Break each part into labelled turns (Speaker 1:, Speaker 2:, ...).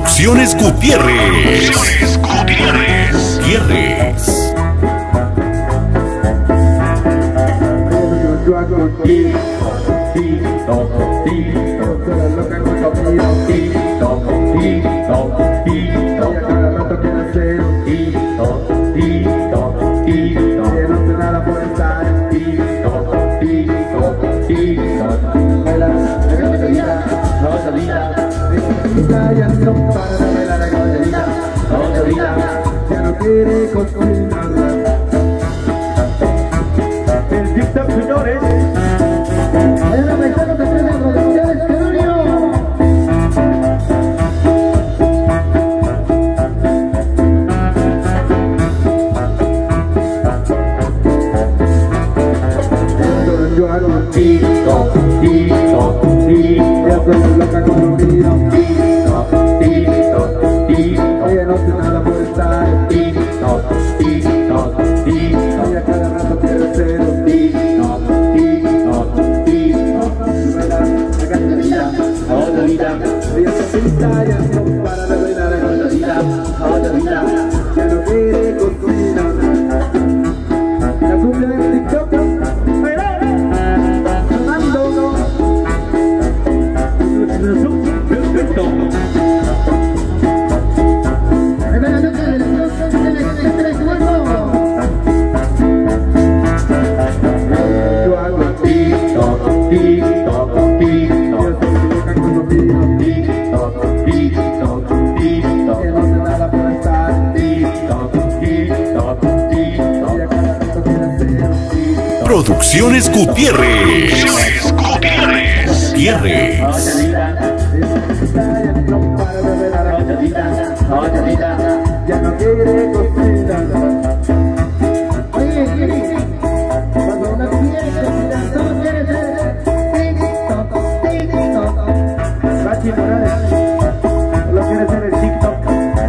Speaker 1: Producciones Gutiérrez. Gutiérrez.
Speaker 2: Yo hago tito, tito, tito, toda loca con conmigo, tito, tito, tito, y a cada rato quiero hacer un tito, tito, tito, que no sé nada por estar, tito, tito, tito, baila, la Rosalita, Rosalita, ya no para de bailar la Rosalita, Rosalita, ya no quiere cocinarla. El TikTok, señores. Hay una paisana que tiene Producciones Junior. Yo hago tito, tito, tito, ya soy loca con un video. Tito, tito, tito, ella no tiene nada por estar. Tito, tito, tito, y a cada rato quiero ser un tito, tito, tito. Baila, la Rosalita, Rosalita, ella se pinta y así no para de bailar la Rosalita, Rosalita, ya no quiere cocinar. La cumbia en TikTok.
Speaker 1: Producciones Gutiérrez. Gutiérrez.
Speaker 2: Ya no quiere cocinar. Oye, cuando una quiere cocinar, todo quiere ser TikTok, TikTok. Pachi Morales, solo quiere ser el TikTok.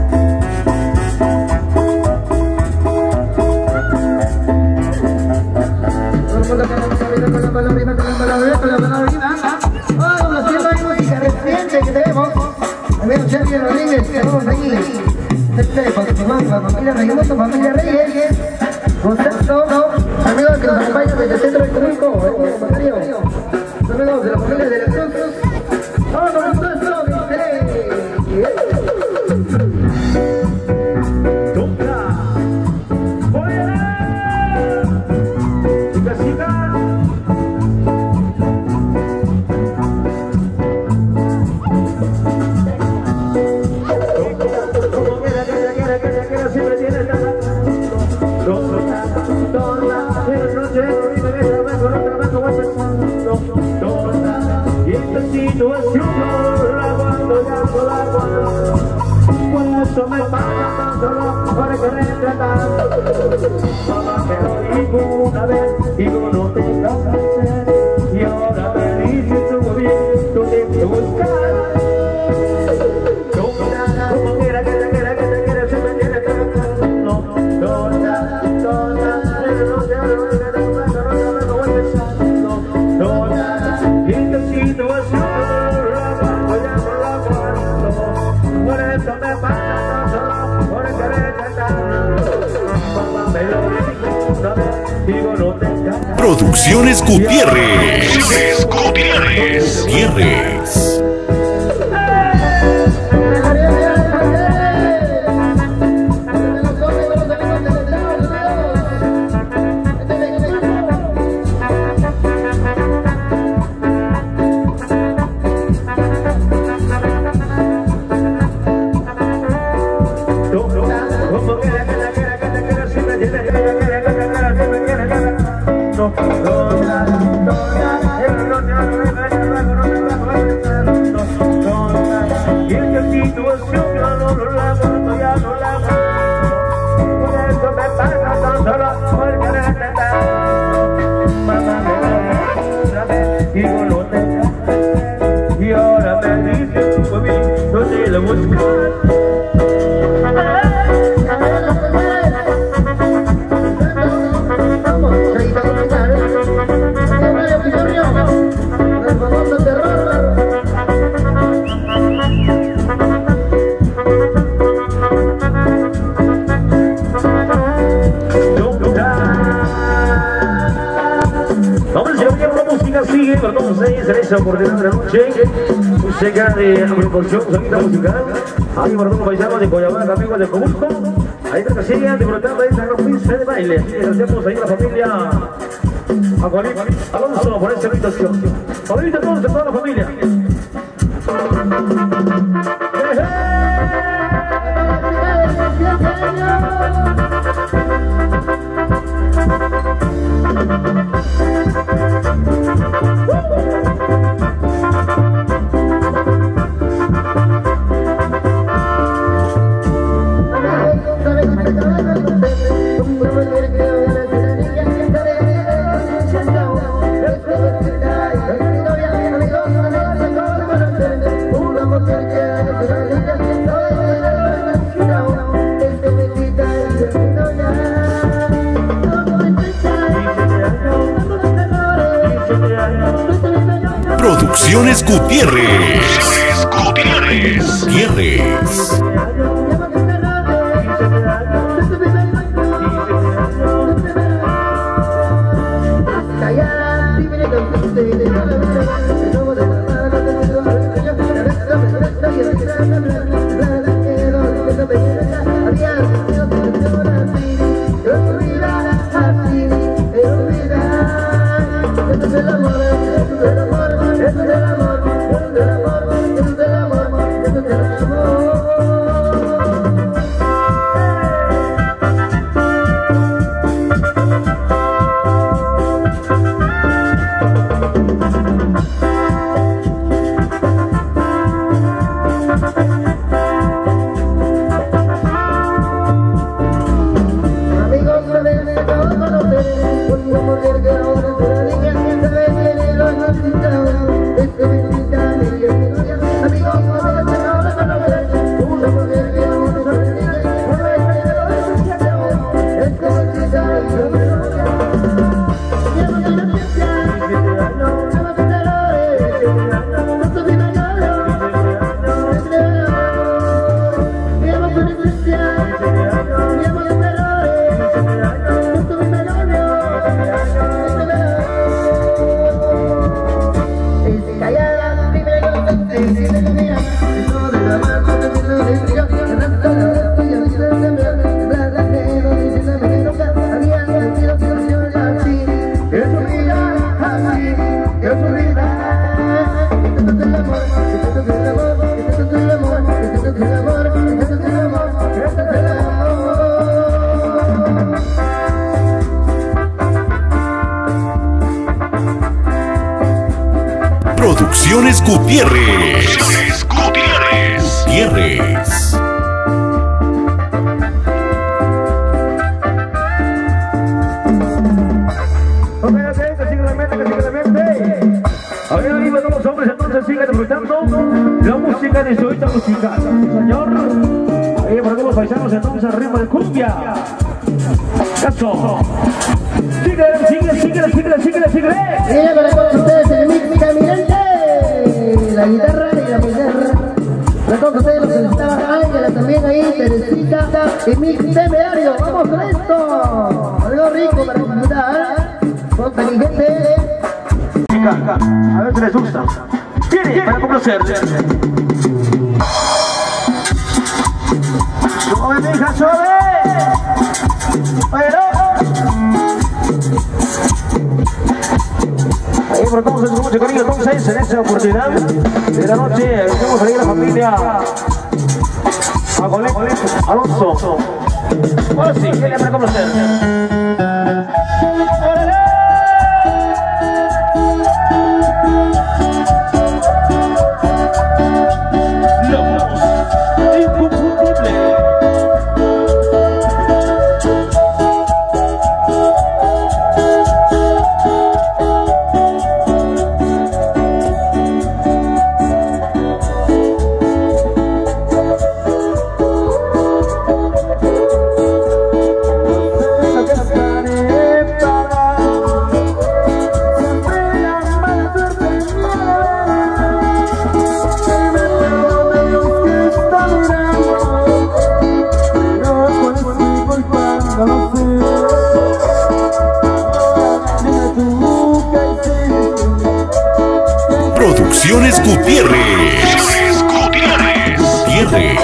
Speaker 2: Todo el mundo con la palabra, oh, los tiempos de música reciente que tenemos. Amigos Sergio Rodríguez, estamos aquí. Familia Reyes, familia Reyes, contacto, amigos que nos acompañan desde el centro de Comuco, amigos de la familia de la Cruz, vámonos todos, me pasa tan solo por querer tratar. Mamá me lo dijo una vez, digo no te canses. Y ahora me dices tú bien, tú tienes que buscar. Como quiera que te quiera, siempre tienes que buscar. No, y esta situación la aguanto, ya no la aguanto. Por eso me pasa.
Speaker 1: Producciones Gutiérrez. Gutiérrez.
Speaker 2: Y ahora me dice tú por mí, no te lo buscas.
Speaker 3: sigue, perdón, 6 en esa oportunidad de la noche. Música de agrupación, salida musical. Ahí, perdón, paisanos de Coyabamba, amigos de Comusco. Ahí está que siguen disfrutando de esta gran pista de baile. Y agradecemos ahí a la familia Alonso por esta invitación. Favorita todos de toda la familia.
Speaker 1: Producciones Gutiérrez. Gutiérrez. Producciones Gutiérrez. Gutiérrez.
Speaker 3: A ver, arriba todos los hombres, entonces sigan disfrutando la música de su esta musical, señor. Ahí para todos los paisanos, entonces al ritmo de cumbia. Caso. Sigue.
Speaker 4: Viene para todos ustedes el mix caminante, la guitarra y la guitarra. Para todos ustedes los felicitaba Ángela también ahí, Teresita y mix temerario. Vamos con esto. Algo rico para disfrutar. Con inteligente.
Speaker 3: A ver si les gusta. Tiene para complacerle. ¡Suave, mi hija, suave! ¡Pero! Ahí por todos con mucho cariño, entonces, en esta oportunidad de la noche, vamos a ir a la familia Alonso. Ahora sí, tiene para complacerle.
Speaker 1: Producciones Gutiérrez. Gutiérrez.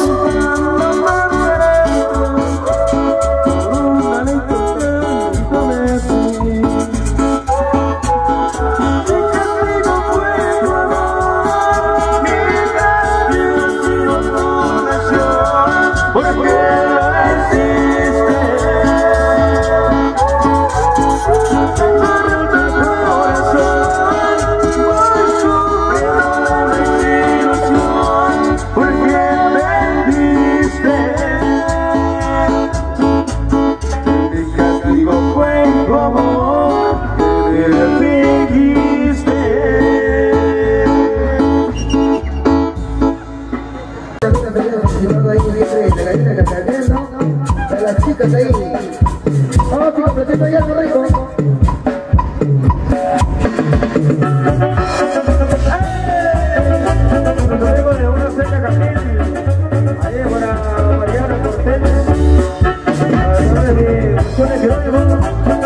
Speaker 4: Las chicas ahí. Vamos chicos, presento ahí algo rico.
Speaker 3: Nos vemos de una seca café. Ahí para Mariana Cortés. A de Funciones Jerónimo.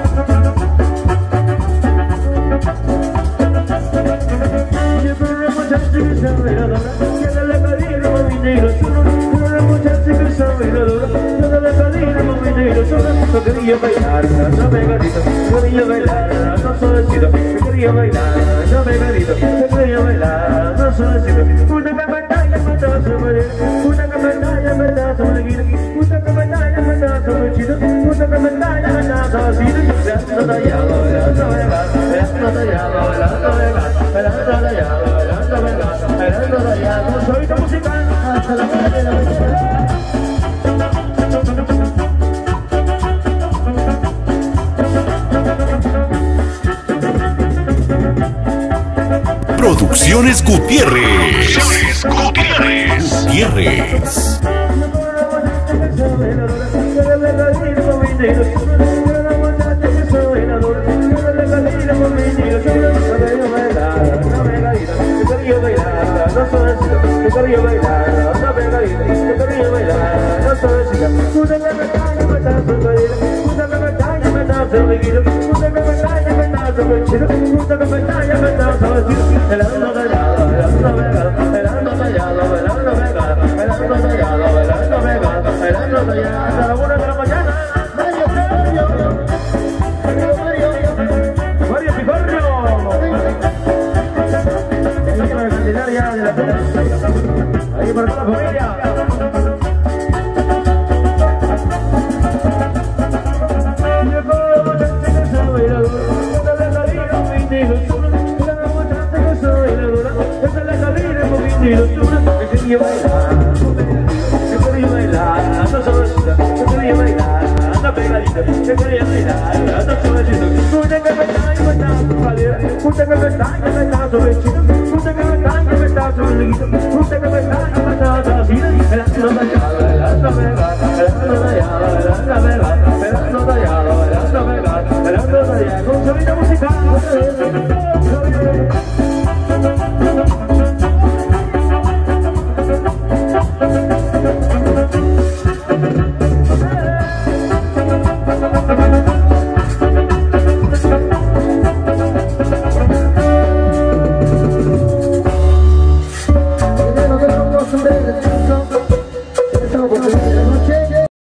Speaker 3: Siempre una muchacha que sabe bailadora, que no le pedí un minero solo. Una muchacha que sabe bailadora, que no le pedí un minero solo. No quería bailar, no pegadito, quería bailar, no suavecito. Quería bailar, no pegadito, quería bailar, no suavecito. Una campanaria me da su manera, una campanaria me da su alegría, una campanaria me da su vestido, una campanaria me da su vestido. Bailando tallado, bailando bailando, bailando tallado, bailando bailando, bailando tallado, bailando bailando, bailando tallado. Soy tu musical hasta la hora de la mañana.
Speaker 1: Producciones Gutiérrez. Gutiérrez.
Speaker 3: Ahí para toda la familia. Quería bailar, no suavecito. Quería bailar, no pegadito. Quería bailar, no suavecito. Una campanaria me da su cadera, una campanaria me da su vestido, una campanaria me da su liguito, una campanaria me da su vestido. Bailando tallado, bailando pegado, bailando tallado, bailando pegado, bailando tallado, bailando pegado, bailando tallado. Con sonido musical.